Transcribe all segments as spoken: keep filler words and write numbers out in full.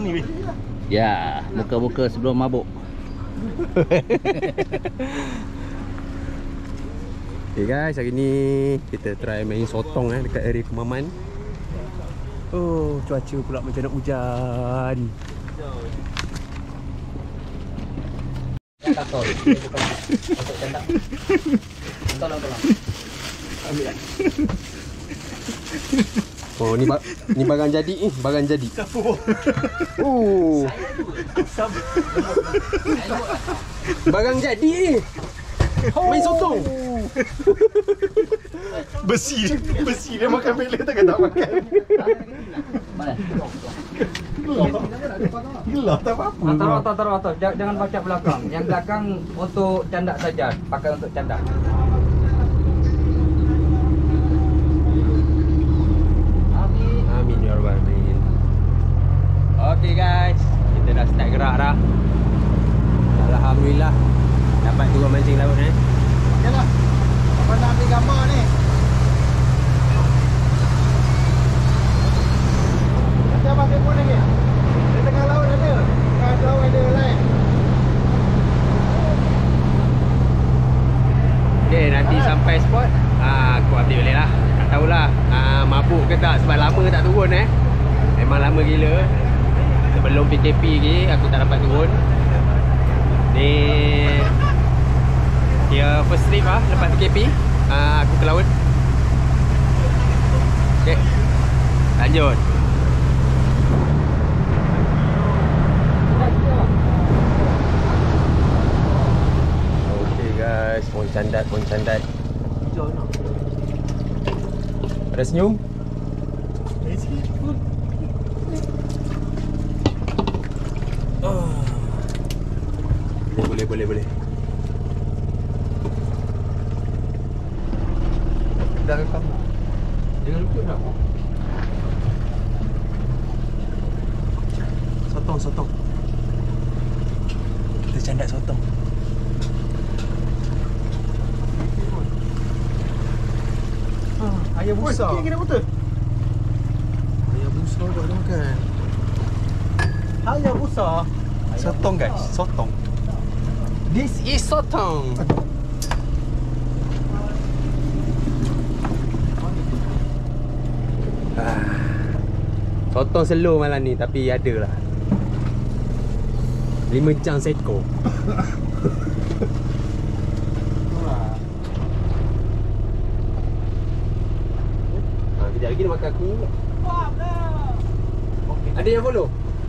ni weh. Ya, muka-muka sebelum mabuk. Okay guys, hari ni kita try main sotong eh dekat area Kemaman. Oh, cuaca pula macam nak hujan. Tak tahu. Untuk candak. Tolong tolong. Ambil. Oh, ni ba ni barang jadi ni, barang jadi. Oh. Barang jadi ni. Main sotong. Besi, besi dia makan bila takkan tak makan. Mana? Gila tak apa-apa. Taruh, taruh, taruh, taruh. Jangan baca belakang. Yang belakang untuk candak saja. Pakai untuk candak. Amin. Amin ya rabbal alamin. Okey guys, kita dah start gerak dah. Alhamdulillah dapat turun mancing laut eh. Okeylah. Apa nak ambil gambar ni? Nanti abang telefon lagi. Di tengah laut ada. Tengah laut ada lain. Okay, nanti sampai spot ah, aku update balik lah. Tak tahulah ah, mabuk ke tak sebab lama tak turun eh. Memang lama gila. Sebelum P K P lagi aku tak dapat turun. Ni dia first trip lah lepas P K P ah, aku ke laut. Okay, lanjut. Okay guys, pon candat, pon candat. Ada senyum? Oh. Boleh, boleh, boleh. Dah rekam. Jangan lupa tak? Sotong, sotong. Kita candak sotong. Ayam busa. Sikit kena betul. Ayam busa buat dia makan. Ayam busa. Sotong guys, sotong. This is sotong. Ah, sotong slow malam ni tapi ada lah. Lima jam seekor. Sekejap lagi dia makan aku. Okay. Ada yang follow?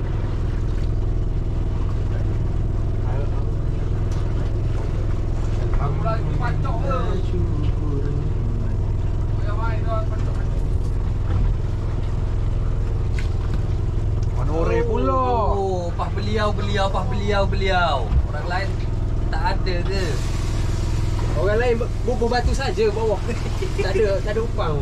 Manore pula. Oh, pah beliau, beliau, pah beliau, beliau. Orang lain tak ada ke? Orang lain bubur batu saja bawah. Tak ada, tak ada upang.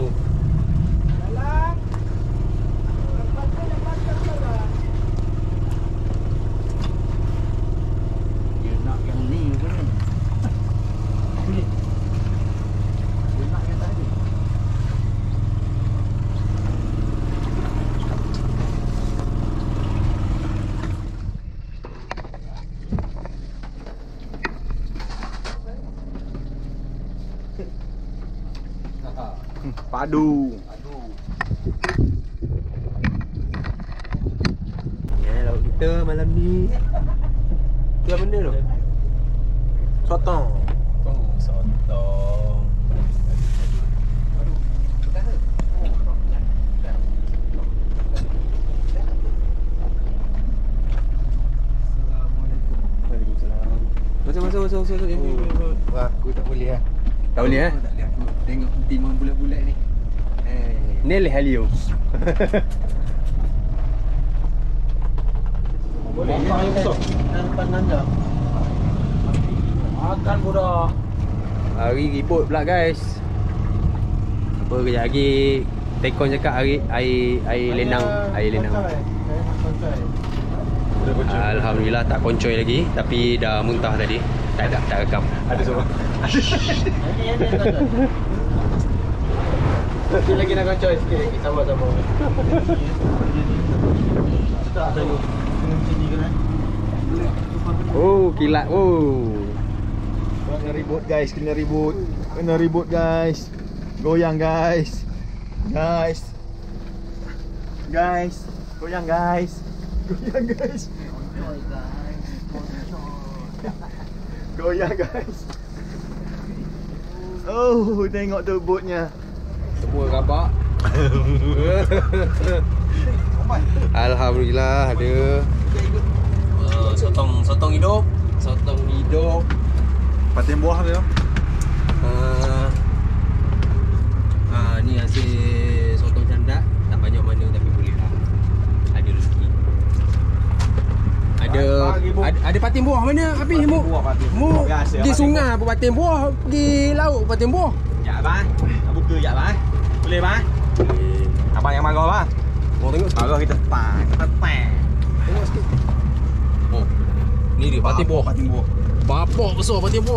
Dia nak yang ni ke ni? Ni. Dia nak yang tadi. Padu. Aduh. Ya, laut kita malam ni. Tu apa benda tu? Sotong. Oh, sotong. Waalaikumsalam. Masuk, masuk, masuk, masuk. Oh, aku tak boleh lah. Tak boleh eh? Tak boleh aku tengok timun bulat-bulat ni. Eh, Nel Helio. boleh ni besar. Nampak nanda. Makan budak. Hari ribut pula guys. Apa kejap lagi Tekon cakap hari air air lenang, air lenang. Alhamdulillah tak koncoy lagi tapi dah muntah tadi. Tak ada, tak rekam. Ada seorang. Sikit lagi nak kacau sikit lagi. Sabar-sabar. Tak ada. Sini kan. Oh, kilat. Oh. Kena ribut guys, kena ribut. Kena ribut guys. Goyang guys. Guys. Guys, goyang guys. Goyang guys. Goyang guys. Oh, tengok tu botnya. Semua rabak. Alhamdulillah ada. Uh, sotong sotong hidup. Sotong hidup. Patin buah dia. Uh, uh, ni hasil sotong candak. Tak banyak mana tapi boleh lah. Ada rezeki. Ada ada, ada patin buah mana? Habis mu. Mu di sungai apa patin buah? Pergi laut patin buah. Ya bang. Nak buka ya bang. Boleh bang? Boleh. Abang yang marah bang. Mau tengok sikit. Marah kita tepang. Tepang. Tengok sikit. Oh. Ni dia patin buah. Patin buah. Bapak besar patin buah.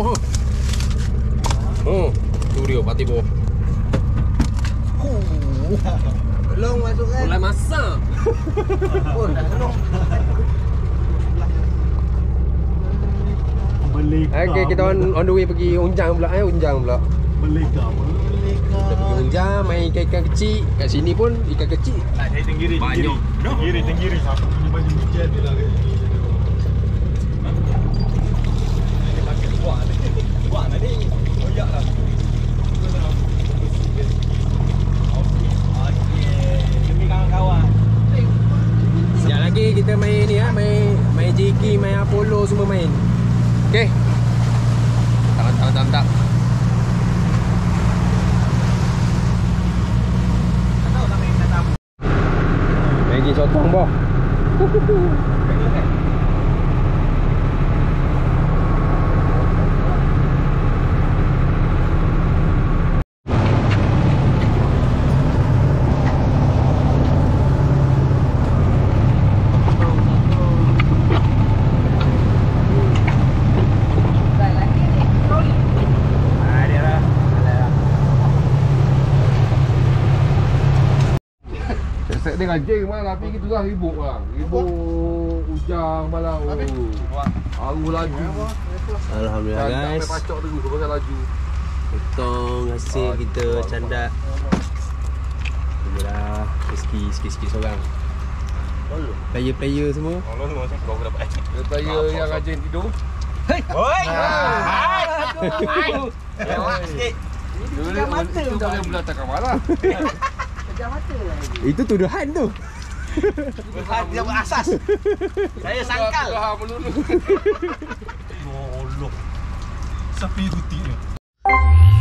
Oh, tu dia patin buah. Belum masuk kan? Mulai masak. Pun dah belum. Beli. Okay, kita on, on the way pergi Unjang pula eh, Unjang pula. Beli kau. Beli kau. Kita pergi Unjang main ikan-ikan kecil. Kat sini pun ikan kecil. Tak saya tenggiri. Banyak. Tenggiri, tenggiri. Satu punya baju hujan dia lah. Ini pakai buah ni. Buah ni. Koyak lah. Demi kawan-kawan. Sekejap lagi kita main ni ah, main main J K, main Apollo semua main. Okey. Tahan tahan tahan tak. Lagi sotong boh. Dengan jeng malah tapi kita lah ribut lah. Ribut Ujang malah. Oh. Aru laju. Alhamdulillah guys. Sampai pacak dulu sebab laju. Potong hasil kita candak. Inilah rezeki sikit-sikit seorang. Player-player semua. Allah tu macam kau dapat. Player yang rajin tidur. Hei. Oi. Hai. Lewat sikit. Dulu mata tu tak boleh belakang kamarlah. Mata lah. Itu tuduhan tu. Tuduhan dia berasas. Saya sangkal. Tuduhan melulu. Allah. Sapi putih ni.